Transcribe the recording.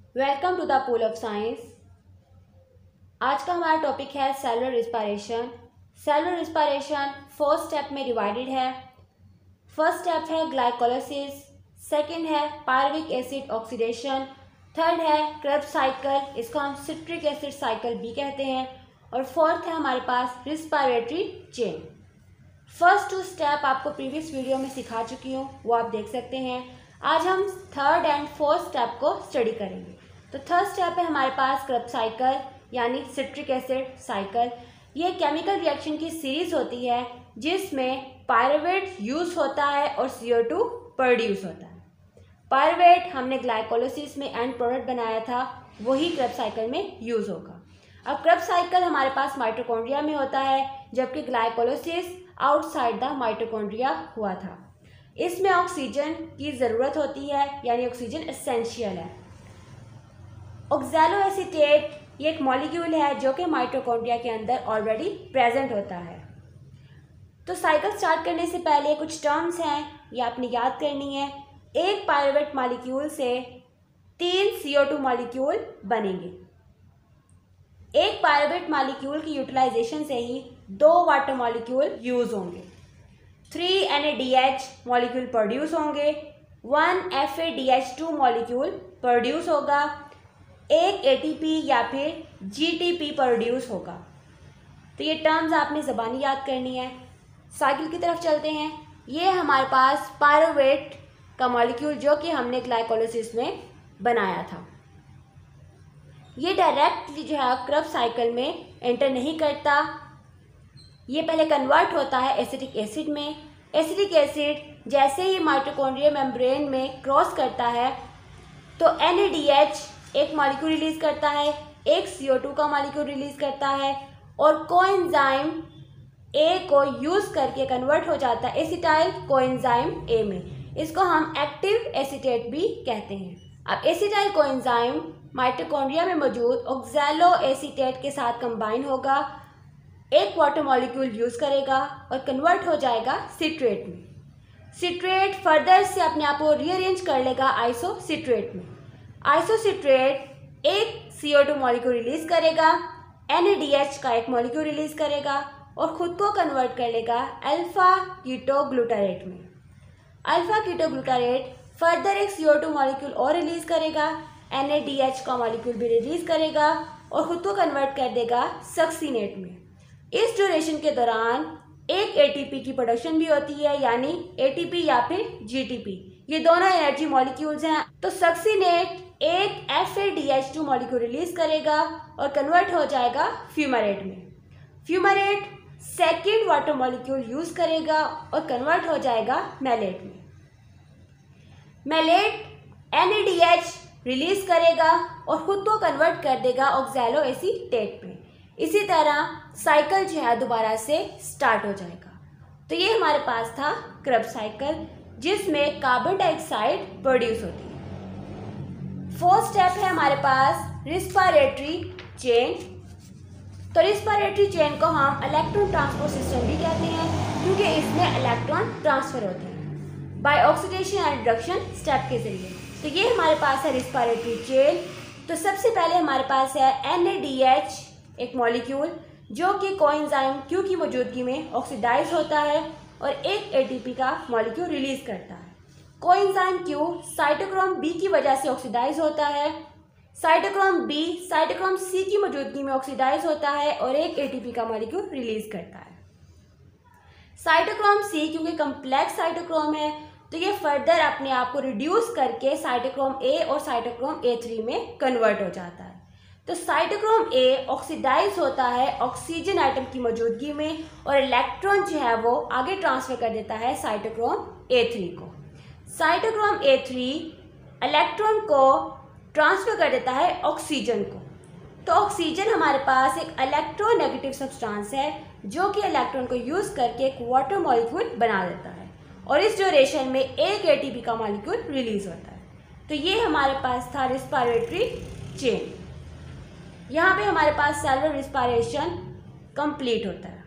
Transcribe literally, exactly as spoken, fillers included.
Welcome to the pool of science. आज का हमारा टॉपिक है cellular respiration. Cellular respiration four step में डिवाइडेड है। फर्स्ट स्टेप है ग्लाइकोलाइसिस, सेकंड है पायरुविक एसिड ऑक्सीडेशन, थर्ड है क्रेब्स साइकिल, इसको हम सिट्रिक एसिड साइकिल भी कहते हैं, और फोर्थ है हमारे पास respiratory chain. First two step आपको प्रीवियस वीडियो में सिखा चुकी हूँ, वो आप देख सकते हैं। आज हम थर्ड एंड फोर्थ स्टेप को स्टडी करेंगे। तो थर्ड स्टेप है हमारे पास क्रेब्स साइकिल यानी सिट्रिक एसिड साइकिल। ये केमिकल रिएक्शन की सीरीज होती है जिसमें पायरुवेट यूज होता है और सी ओ टू प्रोड्यूस होता है। पायरुवेट हमने ग्लाइकोलाइसिस में एंड प्रोडक्ट बनाया था, वही क्रेब्स साइकिल में यूज होगा। अब क्रेब्स साइकिल हमारे पास माइटोकॉन्ड्रिया में होता है, जबकि ग्लाइकोलाइसिस आउटसाइड द माइटोकॉन्ड्रिया हुआ था। इसमें ऑक्सीजन की ज़रूरत होती है, यानी ऑक्सीजन एसेंशियल है। ऑक्सैलो एसीटेट ये एक मॉलिक्यूल है जो कि माइटोकॉन्ड्रिया के अंदर ऑलरेडी प्रेजेंट होता है। तो साइकिल स्टार्ट करने से पहले कुछ टर्म्स हैं, ये आपने याद करनी है। एक पायरुवेट मॉलिक्यूल से तीन सी ओ टू मॉलिक्यूल बनेंगे। एक पायरुवेट मॉलिक्यूल की यूटिलाइजेशन से ही दो वाटर मॉलिक्यूल यूज होंगे। Three N A D H molecule produce होंगे, one F A D H two molecule produce होगा, एक ए टी पी या फिर जी टी पी प्रोड्यूस होगा। तो ये टर्म्स आपने ज़बानी याद करनी है। साइकिल की तरफ चलते हैं। ये हमारे पास पायरुवेट का मॉलिक्यूल जो कि हमने ग्लाइकोलाइसिस में बनाया था, ये डायरेक्टली जो है क्रेब्स साइकिल में एंटर नहीं करता। ये पहले कन्वर्ट होता है एसिटिक एसिड में। एसिटिक एसिड जैसे ही माइटोकॉन्ड्रियल मेम्ब्रेन में क्रॉस करता है तो एन ए डी एच एक मॉलिक्यूल रिलीज करता है, एक सी ओ टू का मॉलिक्यूल रिलीज करता है, और कोएंजाइम ए को यूज करके कन्वर्ट हो जाता है एसिटाइल कोएंजाइम ए में। इसको हम एक्टिव एसीटेट भी कहते हैं। अब एसिटाइल कोएंजाइम माइटोकॉन्ड्रिया में मौजूद ऑक्सैलो एसीटेट के साथ कंबाइन होगा, एक वाटर मॉलिक्यूल यूज करेगा और कन्वर्ट हो जाएगा सिट्रेट में। सिट्रेट फर्दर से अपने आप को रीअरेंज कर लेगा आइसोसिट्रेट में। आइसोसिट्रेट एक C O two molecule release करेगा, एन ए डी एच का एक मॉलिक्यूल रिलीज करेगा और खुद को कन्वर्ट कर लेगा अल्फा कीटोग्लूटारेट में। अल्फा कीटोग्लूटारेट फर्दर एक सी ओ टू मॉलिक्यूल और रिलीज करेगा, एन ए डी एच का मॉलिक्यूल भी रिलीज करेगा और खुद को कन्वर्ट कर देगा सक्सीनेट में। इस ड्यूरेशन के दौरान एक ए टी पी की प्रोडक्शन भी होती है, यानी ए टी पी या फिर जी टी पी। ये दोनों एनर्जी मॉलिक्यूल्स हैं। तो सक्सीनेट एक F A D H two molecule release करेगा और कन्वर्ट हो जाएगा फ्यूमारेट में। Fumarate second water molecule use करेगा और कन्वर्ट हो जाएगा मैलेट में। Malate N A D H release करेगा और खुद को कन्वर्ट कर देगा ऑक्सैलो एसीटेट में। इसी तरह साइकिल जो है दोबारा से स्टार्ट हो जाएगा। तो ये हमारे पास था क्रेब्स साइकिल, जिसमें कार्बन डाइऑक्साइड प्रोड्यूस होती है। फोर्थ स्टेप है हमारे पास रिस्पायरेटरी चेन। तो रिस्पायरेटरी चेन को हम इलेक्ट्रॉन ट्रांसपोर्ट सिस्टम भी कहते हैं, क्योंकि इसमें इलेक्ट्रॉन ट्रांसफर होते हैं by oxidation and reduction step के जरिए। तो ये हमारे पास है रिस्पायरेटरी चेन। तो सबसे पहले हमारे पास है एन ए डी एच एक मॉलिक्यूल जो कि कोएंजाइम क्यू की मौजूदगी में ऑक्सीडाइज होता है और एक ए टी पी का मॉलिक्यूल रिलीज करता है। कोएंजाइम क्यू साइटोक्रोम बी की वजह से ऑक्सीडाइज होता है, साइटोक्रोम बी साइटोक्रोम सी की मौजूदगी में ऑक्सीडाइज होता है और एक ए टी पी का मॉलिक्यूल रिलीज करता है। साइटोक्रोम सी क्योंकि कम्प्लेक्स साइटोक्रोम है, तो ये फर्दर अपने आप को रिड्यूस करके साइटोक्रोम ए और साइटोक्रोम ए थ्री में कन्वर्ट हो जाता है। तो साइटोक्रोम ए ऑक्सीडाइज होता है ऑक्सीजन एटम की मौजूदगी में और इलेक्ट्रॉन जो है वो आगे ट्रांसफर कर देता है साइटोक्रोम ए थ्री को। साइटोक्रोम ए थ्री इलेक्ट्रॉन को ट्रांसफर कर देता है ऑक्सीजन को। तो ऑक्सीजन हमारे पास एक इलेक्ट्रोनेगेटिव सब्सटेंस है जो कि इलेक्ट्रॉन को यूज करके एक वाटर मॉलिक्यूल बना देता है और इस ड्यूरेशन में एक ए टी पी का मॉलिक्यूल रिलीज होता है। तो ये हमारे पास था रिस्पायरेटरी चेन। यहाँ पे हमारे पास सेलुलर रिस्पायरेशन कंप्लीट होता है।